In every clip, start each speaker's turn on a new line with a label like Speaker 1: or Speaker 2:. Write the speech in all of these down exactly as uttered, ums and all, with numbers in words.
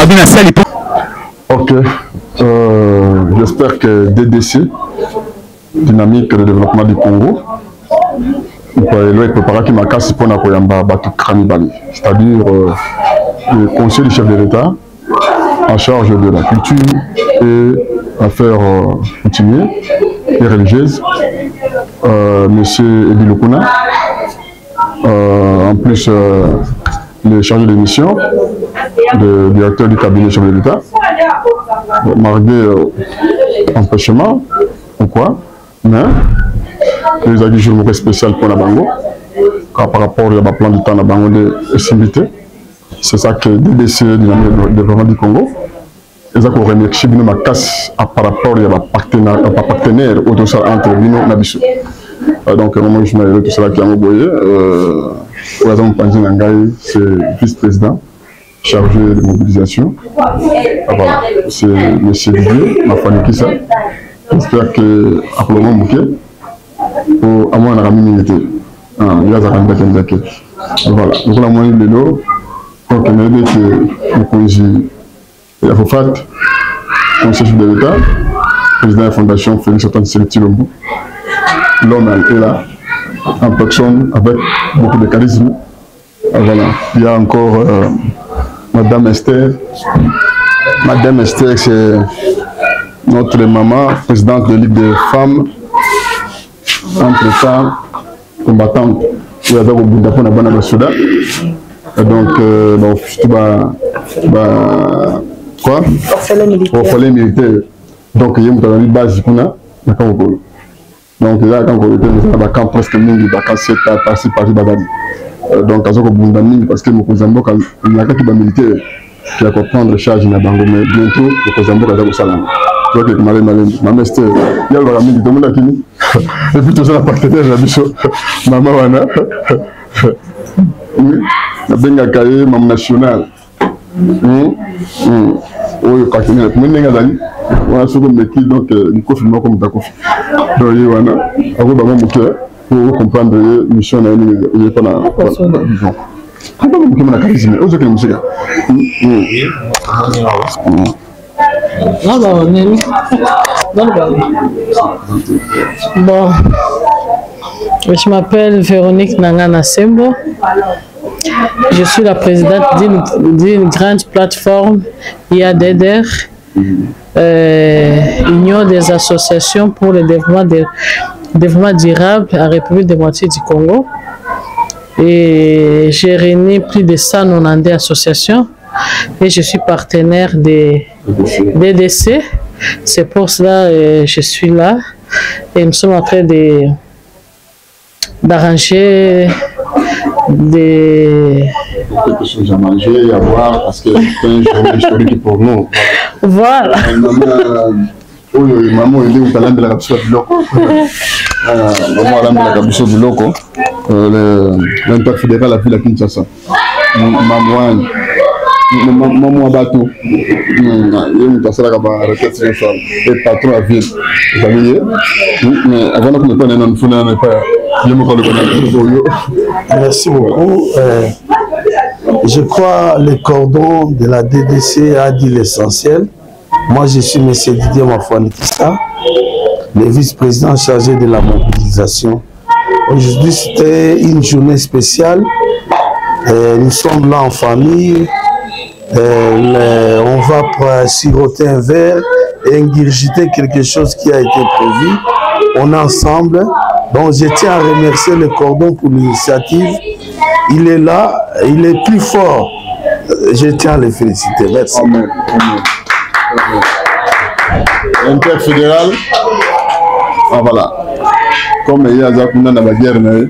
Speaker 1: Ok, euh, j'espère que D D C, Dynamique de développement du Congo, il préparera qui m'a cassé pour Nakoyamba Batu Kranibali, c'est-à-dire euh, le conseil du chef de l'État en charge de la culture et affaires euh, coutumières et religieuses, euh, M. Ebi Lokuna, euh, en plus euh, le chargé de mission, le directeur du cabinet chef de l'État, malgré euh, empêchement ou quoi, mais les a dit journée spécial pour la Bango, par rapport au plan du temps de la Bango de s'inviter. C'est ça que D D C, Dynamique de développement du Congo, ils ont remercié ma casse par rapport à partenaire, partenaire entre Bino et Nabiso. Donc, moi, je me tout cela qui a envoyé. Pour exemple, Panzi Nangaï, c'est vice-président chargé de mobilisation. Voilà, c'est M. Didier, ma famille qui ça. J'espère que, après le moment bouquet, pour avoir un ami militaire. Il y a un ami militaire. Voilà, donc on a moins de l'eau. Donc, on a dit que le congé, il y a Fofat, conseiller chef de l'État, président de la fondation Félix Antoine Tshisekedi. L'homme est là, en personne, avec beaucoup de charisme. Voilà. Il y a encore euh, Madame Esther. Madame Esther, c'est notre maman, présidente de Ligue des femmes, entre-temps, combattante. Il y a d'abord Bounda pour la Bana Soudan. Donc, euh, donc, bah, bah, quoi? Orphelin militaire. Orphelin militaire. Donc, il y a une base qui est là. Donc, il y a un camp presque mille, sept ans, par-ci, par-ci, badali. Donc, il y a un parce que nous avons un militaire qui a comprendre charge na bango, mais bientôt, nous avons un salam. Donc, il y a un master, il y a un militaire, tout le monde qui et puis tout ça, la partenaire, la bicho, maman, wana. Oui, la benga kaye, maman nationale. Oui, oui, partenaire, tout le monde on a souvent des qui donc il faut filmer comme d'accord. Donc il y en a, à vous d'avoir moteur pour comprendre la mission de il est pas là. Disons. Comment vous comment la charisme? Où est-ce que monsieur?
Speaker 2: Non non non. Bon, je m'appelle Véronique Nangana Sembo. Je suis la présidente d'une grande plateforme I A D D R. Euh, Union des associations pour le développement, de, développement durable à la République démocratique du Congo. Et j'ai réuni plus de cent quatre-vingt-dix associations et je suis partenaire des D D C. C'est pour cela que je suis là et nous sommes en train de d'arranger des...
Speaker 1: quelque chose à manger, à boire, parce que c'est un jour historique pour nous.
Speaker 2: Voilà.
Speaker 1: Maman, elle est où talent de la capsule de l'eau. Maman, elle a la capsule de l'eau. L'Inter fédéral a vu la Kinshasa. Maman, maman, bateau. Il y a une personne qui a retraite sur une femme. Et patron à ville. Vous savez, mais avant que nous prenions un fou, on n'est pas.
Speaker 3: Merci beaucoup. Euh, je crois que le cordon de la D D C a dit l'essentiel. Moi, je suis M. Didier Mafuanikisa, le vice-président chargé de la mobilisation. Aujourd'hui, c'était une journée spéciale. Euh, nous sommes là en famille. Euh, le, on va siroter un verre et ingurgiter quelque chose qui a été prévu. On est ensemble. Donc, je tiens à remercier le cordon pour l'initiative. Il est là, il est plus fort. Je tiens à le féliciter. Merci.
Speaker 1: Amen. L'interfédéral, ah voilà. Comme il y a des gens dans la guerre, mais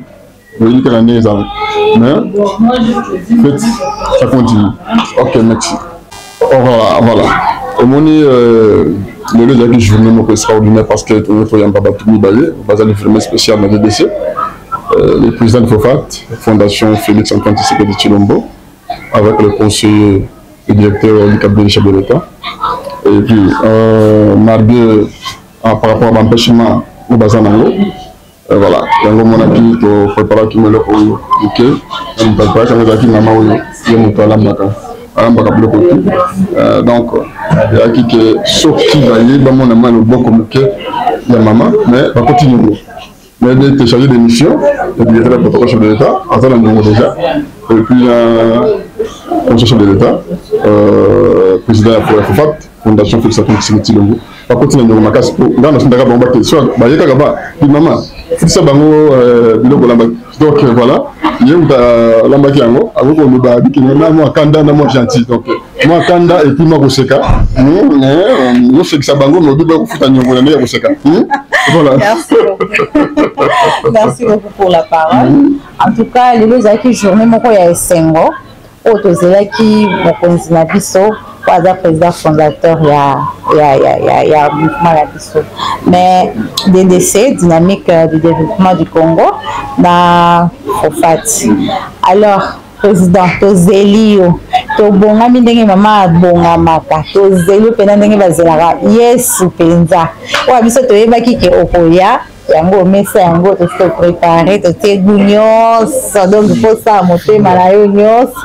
Speaker 1: ça continue. Ok, merci. Oh, voilà, voilà. Au moment euh, le lieu de journée extraordinaire parce que tout le monde a tout mis basé sur le film spécial de la D D C. Euh, le président de Fofat, Fondation Félix Antoine Tshisekedi Tshilombo, avec le conseiller et directeur du cabinet chef de l'État. Et puis, euh, mardi, euh, par rapport à l'empêchement au Bazanango, euh, voilà, il y a un moment qui prépare qui me l'a pour le bouquet, il me prépare quand il a dit maman, il y a un peu à la maca. alambaka biloko tout. Donc eyaki ke soki bayeba mona mwa loboko moke ya mama mais bakoti nyongo mais il était chargé de mission et puis il était le protocole chef de l'État aza na nyongo déjà et puis conseil chef de l'État président ya FOFAT fondation Félix Antoine Tshisekedi Tshilombo bakoti na nyongo makasi po nga nasundaka bango bake so bayekaka ba bi mama fitisa bango biloko lamba donc voilà ye muta lambaki yango ako koloba bikini na mwa kanda na mwa gentil donc mwa kanda et puis mwa koseka yosekisa bango nobi bakofuta nyongo na nde ya koseka voilà.
Speaker 4: Merci beaucoup. Merci beaucoup pour la parole. En tout cas lelo ezalaki journée moko ya esengo oyo tozelaki mokonzi na biso po aza président fondateur ya ya ya ya ya mouvement ya biso mais D D C dynamique de développement du Congo na FOFAT. Alors président tozeli yo tobongami ndenge mama abongamaka tozeli yo mpena ndenge bazelaka yesu mpenza oyo biso toyebaki ke okoya yango mesa yango tosi toprépare totie gu nyonso donc mposala motema na yo nyonso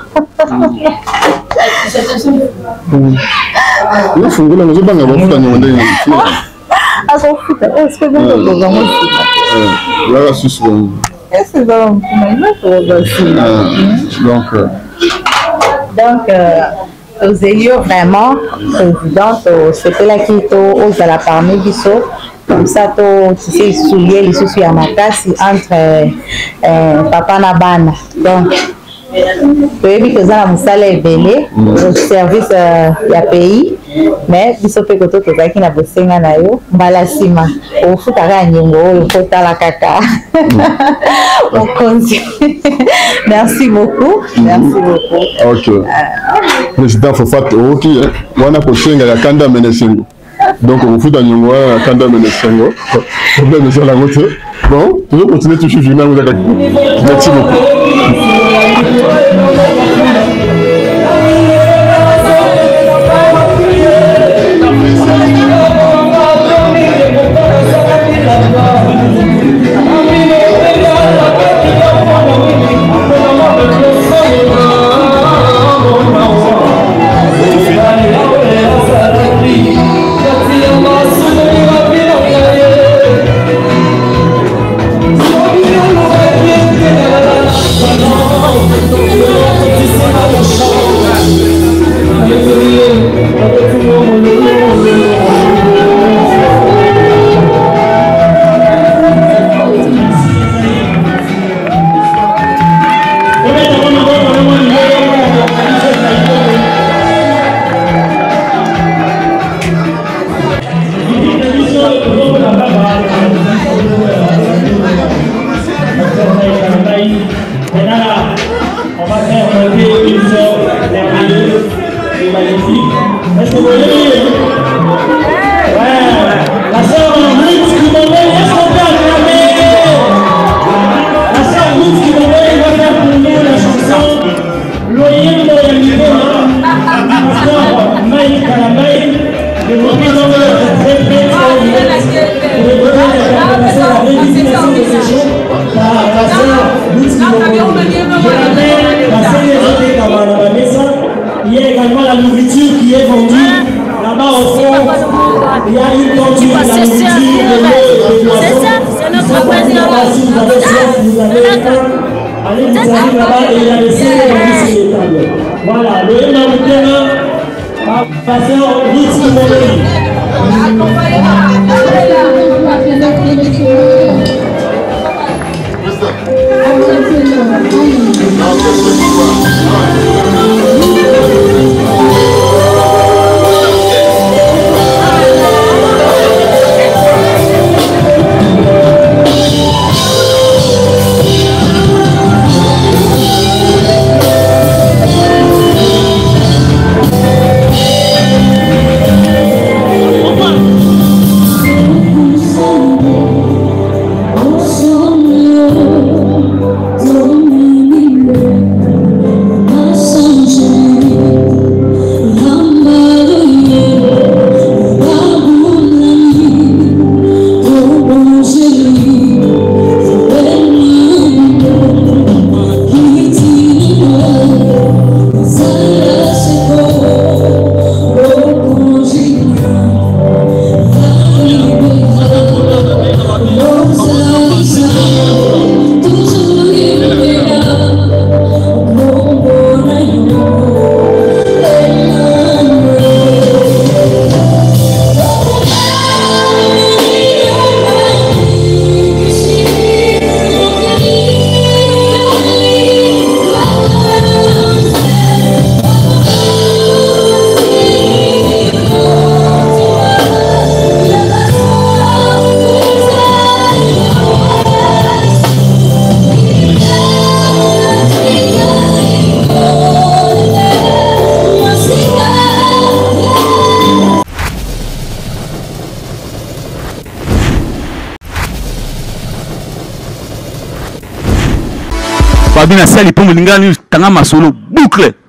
Speaker 1: nafungula nazobanga bafuta nyongo ndenge
Speaker 4: akofuta eske zozokozango sika
Speaker 1: yaka susu bango
Speaker 4: eske zozokozango
Speaker 1: donc
Speaker 4: donc tozeli yo vraiment président tosepelaki ozala parmi biso comme ça to tu sais soulier les soucis à makasi entre euh, papa na bana donc toyebi koza na mosala ebele au service ya pays mais biso mpe koto tozalaki na bosenga na yo mbala nsima ofutaka ya nyongo oyo kotala kaka mokonzi merci beaucoup merci beaucoup
Speaker 1: ok président FOFAT oki wana kosenga ya kanda menesengo donc on fout dans nyongo ya kanda menesengo problème ça la route bon tu veux continuer toujours journal vous avez merci beaucoup.
Speaker 5: Il y a également la nourriture qui est vendue là-bas au fond. Il y a une cantine, la nourriture, de l'eau, des boissons. C'est notre président. Si vous avez soif, vous avez faim, allez vous arrivez là-bas et il y a des séries sur les tables. Voilà, le héros du terrain, pasteur Ruth Kimolei.
Speaker 6: Oh, Fabi na sali pour molinga ni tanga masolo boucle